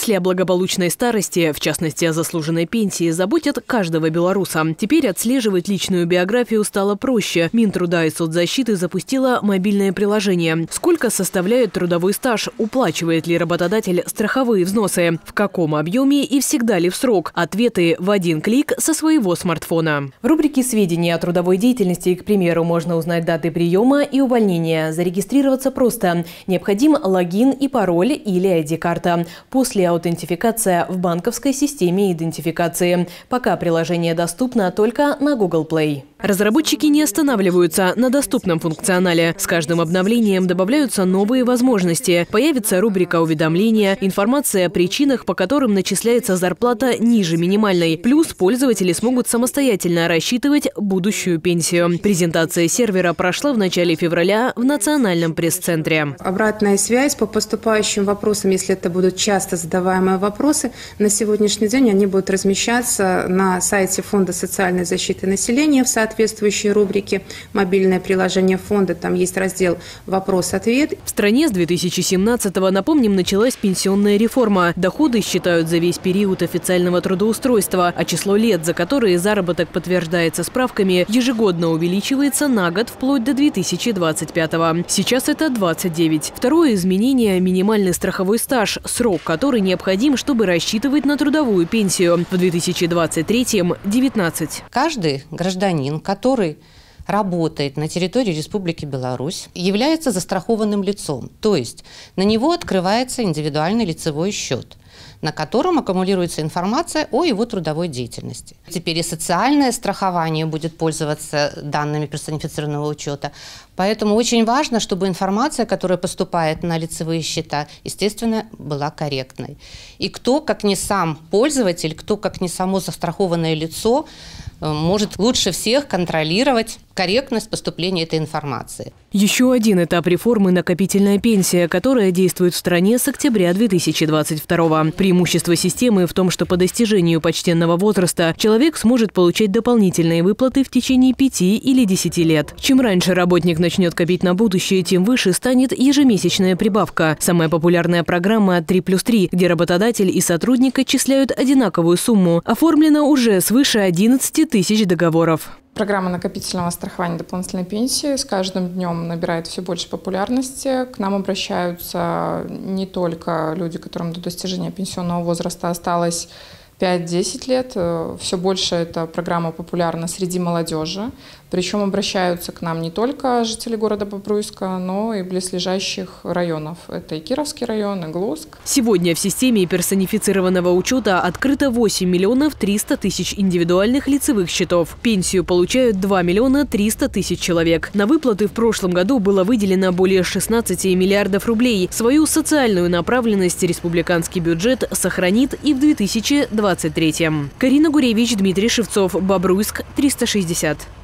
Мысли о благополучной старости, в частности о заслуженной пенсии, заботят каждого белоруса. Теперь отслеживать личную биографию стало проще. Минтруда и соцзащиты запустила мобильное приложение. Сколько составляет трудовой стаж? Уплачивает ли работодатель страховые взносы? В каком объеме и всегда ли в срок? Ответы в один клик со своего смартфона. В рубрике «Сведения о трудовой деятельности», к примеру, можно узнать даты приема и увольнения. Зарегистрироваться просто. Необходим логин и пароль или ID-карта. После аутентификация в банковской системе идентификации. Пока приложение доступно только на Google Play. Разработчики не останавливаются на доступном функционале. С каждым обновлением добавляются новые возможности. Появится рубрика уведомления, информация о причинах, по которым начисляется зарплата ниже минимальной. Плюс пользователи смогут самостоятельно рассчитывать будущую пенсию. Презентация сервера прошла в начале февраля в Национальном пресс-центре. Обратная связь по поступающим вопросам, если это будут часто задаваемые вопросы, на сегодняшний день они будут размещаться на сайте Фонда социальной защиты населения в соответствующей рубрике «Мобильное приложение фонда». Там есть раздел «Вопрос-ответ». В стране с 2017-го, напомним, началась пенсионная реформа. Доходы считают за весь период официального трудоустройства, а число лет, за которые заработок подтверждается справками, ежегодно увеличивается на год вплоть до 2025-го. Сейчас это 29. Второе изменение – минимальный страховой стаж, срок, который необходим, чтобы рассчитывать на трудовую пенсию. В 2023-м – 19. Каждый гражданин, который работает на территории Республики Беларусь, является застрахованным лицом. То есть на него открывается индивидуальный лицевой счет, на котором аккумулируется информация о его трудовой деятельности. Теперь и социальное страхование будет пользоваться данными персонифицированного учета. Поэтому очень важно, чтобы информация, которая поступает на лицевые счета, естественно, была корректной. И кто, как не сам пользователь, кто, как не само застрахованное лицо, может лучше всех контролировать корректность поступления этой информации. Еще один этап реформы – накопительная пенсия, которая действует в стране с октября 2022-го. Преимущество системы в том, что по достижению почтенного возраста человек сможет получать дополнительные выплаты в течение 5 или 10 лет. Чем раньше работник начнет копить на будущее, тем выше станет ежемесячная прибавка. Самая популярная программа «3+3», где работодатель и сотрудник отчисляют одинаковую сумму. Оформлено уже свыше 11 тысяч договоров. Программа накопительного страхования дополнительной пенсии с каждым днем набирает все больше популярности. К нам обращаются не только люди, которым до достижения пенсионного возраста осталось 5-10 лет. Все больше эта программа популярна среди молодежи. Причем обращаются к нам не только жители города Бобруйска, но и близлежащих районов. Это и Кировский район, и Глуск. Сегодня в системе персонифицированного учета открыто 8 миллионов 300 тысяч индивидуальных лицевых счетов. Пенсию получают 2 миллиона 300 тысяч человек. На выплаты в прошлом году было выделено более 16 миллиардов рублей. Свою социальную направленность республиканский бюджет сохранит и в 2023-м. Карина Гуревич, Дмитрий Шевцов, Бобруйск, 360.